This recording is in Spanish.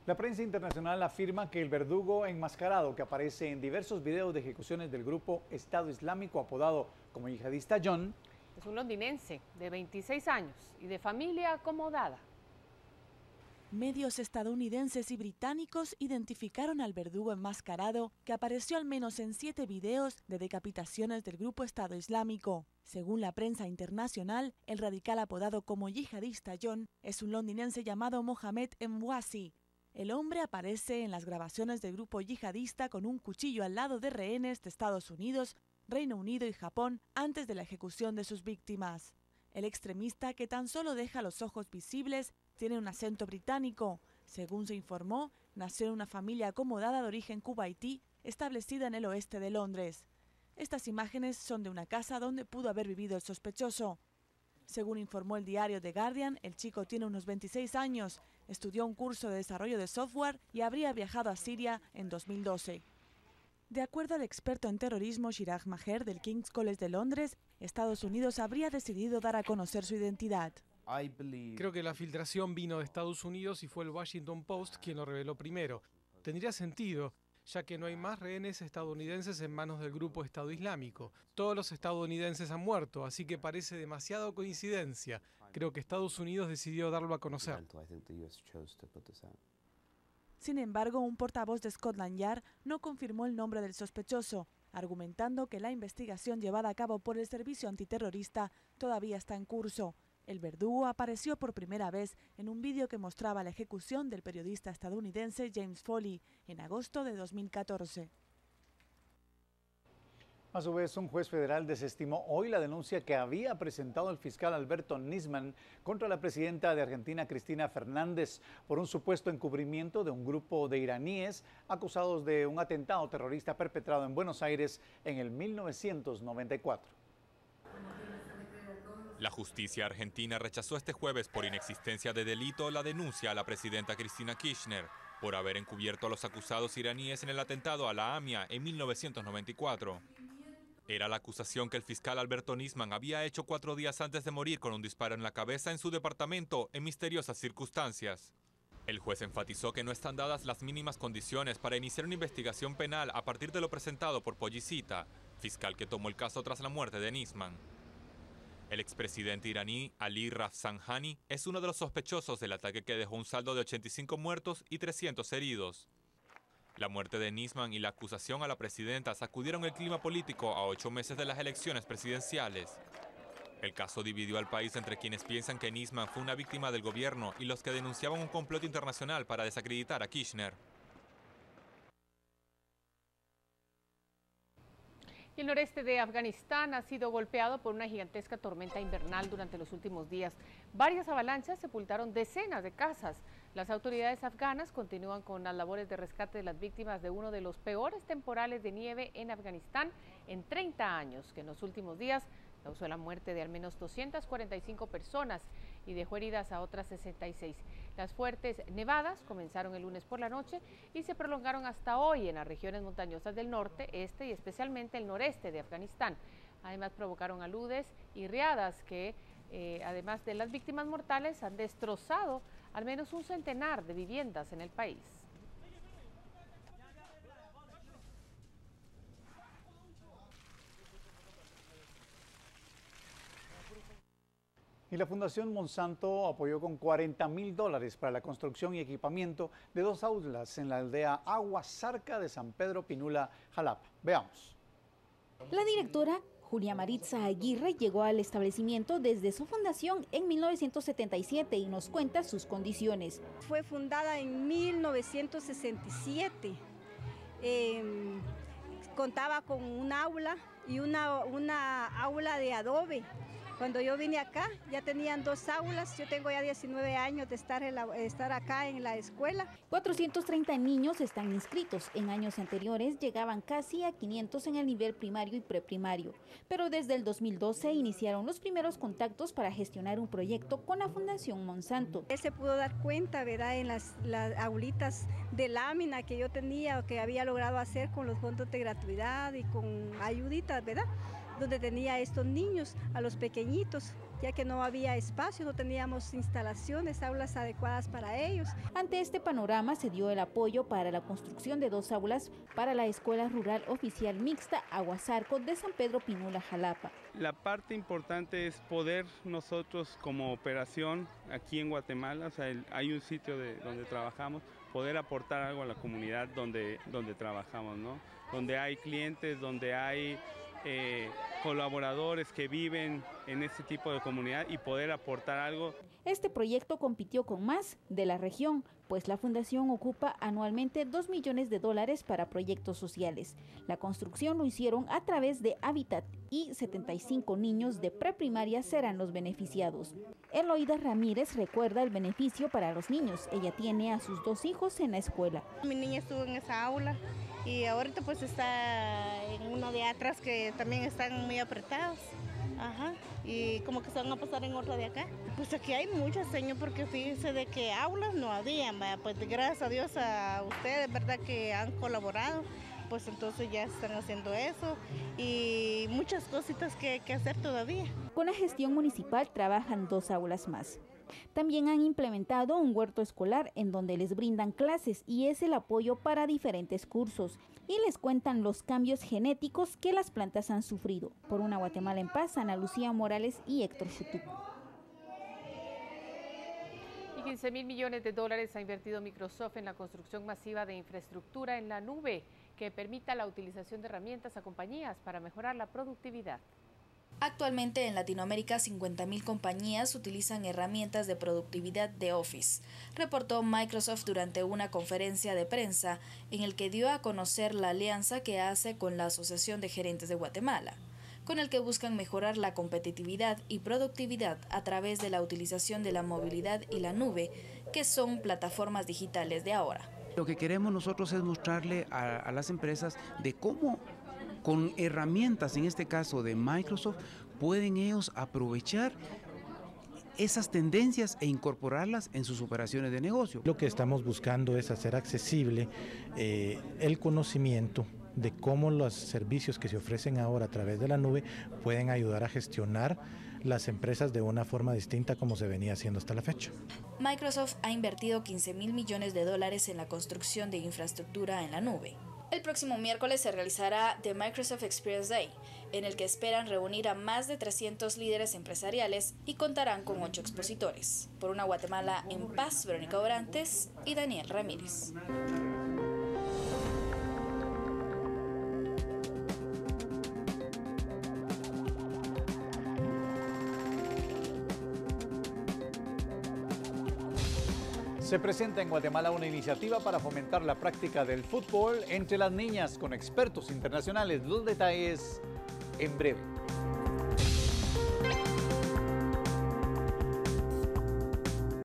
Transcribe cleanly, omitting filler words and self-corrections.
La prensa internacional afirma que el verdugo enmascarado que aparece en diversos videos de ejecuciones del grupo Estado Islámico apodado como yihadista John es un londinense de 26 años y de familia acomodada. Medios estadounidenses y británicos identificaron al verdugo enmascarado que apareció al menos en 7 videos de decapitaciones del grupo Estado Islámico. Según la prensa internacional, el radical apodado como yihadista John es un londinense llamado Mohamed Emwasi. El hombre aparece en las grabaciones del grupo yihadista con un cuchillo al lado de rehenes de Estados Unidos, Reino Unido y Japón antes de la ejecución de sus víctimas. El extremista, que tan solo deja los ojos visibles, tiene un acento británico. Según se informó, nació en una familia acomodada de origen kuwaití, establecida en el oeste de Londres. Estas imágenes son de una casa donde pudo haber vivido el sospechoso. Según informó el diario The Guardian, el chico tiene unos 26 años, estudió un curso de desarrollo de software y habría viajado a Siria en 2012. De acuerdo al experto en terrorismo Shirag Maher del King's College de Londres, Estados Unidos habría decidido dar a conocer su identidad. Creo que la filtración vino de Estados Unidos y fue el Washington Post quien lo reveló primero. Tendría sentido, ya que no hay más rehenes estadounidenses en manos del grupo Estado Islámico. Todos los estadounidenses han muerto, así que parece demasiado coincidencia. Creo que Estados Unidos decidió darlo a conocer. Sin embargo, un portavoz de Scotland Yard no confirmó el nombre del sospechoso, argumentando que la investigación llevada a cabo por el servicio antiterrorista todavía está en curso. El verdugo apareció por primera vez en un vídeo que mostraba la ejecución del periodista estadounidense James Foley en agosto de 2014. A su vez, un juez federal desestimó hoy la denuncia que había presentado el fiscal Alberto Nisman contra la presidenta de Argentina, Cristina Fernández, por un supuesto encubrimiento de un grupo de iraníes acusados de un atentado terrorista perpetrado en Buenos Aires en el 1994. La justicia argentina rechazó este jueves por inexistencia de delito la denuncia a la presidenta Cristina Kirchner por haber encubierto a los acusados iraníes en el atentado a la AMIA en 1994. Era la acusación que el fiscal Alberto Nisman había hecho 4 días antes de morir con un disparo en la cabeza en su departamento en misteriosas circunstancias. El juez enfatizó que no están dadas las mínimas condiciones para iniciar una investigación penal a partir de lo presentado por Pollicita, fiscal que tomó el caso tras la muerte de Nisman. El expresidente iraní Ali Rafsanjani es uno de los sospechosos del ataque que dejó un saldo de 85 muertos y 300 heridos. La muerte de Nisman y la acusación a la presidenta sacudieron el clima político a 8 meses de las elecciones presidenciales. El caso dividió al país entre quienes piensan que Nisman fue una víctima del gobierno y los que denunciaban un complot internacional para desacreditar a Kirchner. El noreste de Afganistán ha sido golpeado por una gigantesca tormenta invernal durante los últimos días. Varias avalanchas sepultaron decenas de casas. Las autoridades afganas continúan con las labores de rescate de las víctimas de uno de los peores temporales de nieve en Afganistán en 30 años, que en los últimos días causó la muerte de al menos 245 personas y dejó heridas a otras 66. Las fuertes nevadas comenzaron el lunes por la noche y se prolongaron hasta hoy en las regiones montañosas del norte, este y especialmente el noreste de Afganistán. Además provocaron aludes y riadas que, además de las víctimas mortales, han destrozado al menos un centenar de viviendas en el país. Y la Fundación Monsanto apoyó con $40.000 para la construcción y equipamiento de 2 aulas en la aldea Agua Zarca de San Pedro Pinula, Jalapa. Veamos. La directora Julia Maritza Aguirre llegó al establecimiento desde su fundación en 1977 y nos cuenta sus condiciones. Fue fundada en 1967. Contaba con un aula y una aula de adobe. Cuando yo vine acá ya tenían 2 aulas, yo tengo ya 19 años de estar acá en la escuela. 430 niños están inscritos, en años anteriores llegaban casi a 500 en el nivel primario y preprimario, pero desde el 2012 iniciaron los primeros contactos para gestionar un proyecto con la Fundación Monsanto. Él se pudo dar cuenta, ¿verdad?, en las aulitas de lámina que yo tenía o que había logrado hacer con los fondos de gratuidad y con ayuditas, ¿verdad?, donde tenía a estos niños, a los pequeñitos, ya que no había espacio, no teníamos instalaciones, aulas adecuadas para ellos. Ante este panorama se dio el apoyo para la construcción de 2 aulas para la Escuela Rural Oficial Mixta Aguasarco de San Pedro Pinula, Jalapa. La parte importante es poder nosotros como operación aquí en Guatemala, o sea, hay un sitio donde trabajamos, poder aportar algo a la comunidad donde trabajamos, ¿no? Donde hay clientes, donde hay colaboradores que viven en este tipo de comunidad y poder aportar algo. Este proyecto compitió con más de la región, pues la fundación ocupa anualmente $2 millones para proyectos sociales. La construcción lo hicieron a través de Hábitat y 75 niños de preprimaria serán los beneficiados. Eloída Ramírez recuerda el beneficio para los niños. Ella tiene a sus 2 hijos en la escuela. Mi niña estuvo en esa aula y ahorita pues está en uno de atrás que también están muy apretados. Ajá, y como que se van a pasar en otra de acá. Pues aquí hay muchas, señor, porque fíjense de que aulas no habían, pues gracias a Dios a ustedes, ¿verdad?, que han colaborado, pues entonces ya están haciendo eso y muchas cositas que hacer todavía. Con la gestión municipal trabajan 2 aulas más. También han implementado un huerto escolar en donde les brindan clases y es el apoyo para diferentes cursos y les cuentan los cambios genéticos que las plantas han sufrido. Por una Guatemala en paz, Ana Lucía Morales y Héctor Chutuc. Y $15.000 millones ha invertido Microsoft en la construcción masiva de infraestructura en la nube que permita la utilización de herramientas a compañías para mejorar la productividad. Actualmente en Latinoamérica 50.000 compañías utilizan herramientas de productividad de Office, reportó Microsoft durante una conferencia de prensa en el que dio a conocer la alianza que hace con la Asociación de Gerentes de Guatemala, con el que buscan mejorar la competitividad y productividad a través de la utilización de la movilidad y la nube, que son plataformas digitales de ahora. Lo que queremos nosotros es mostrarle a las empresas de cómo con herramientas, en este caso de Microsoft, pueden ellos aprovechar esas tendencias e incorporarlas en sus operaciones de negocio. Lo que estamos buscando es hacer accesible el conocimiento de cómo los servicios que se ofrecen ahora a través de la nube pueden ayudar a gestionar las empresas de una forma distinta como se venía haciendo hasta la fecha. Microsoft ha invertido $15.000 millones en la construcción de infraestructura en la nube. El próximo miércoles se realizará The Microsoft Experience Day, en el que esperan reunir a más de 300 líderes empresariales y contarán con 8 expositores. Por una Guatemala en paz, Verónica Orantes y Daniel Ramírez. Se presenta en Guatemala una iniciativa para fomentar la práctica del fútbol entre las niñas con expertos internacionales. Los detalles en breve.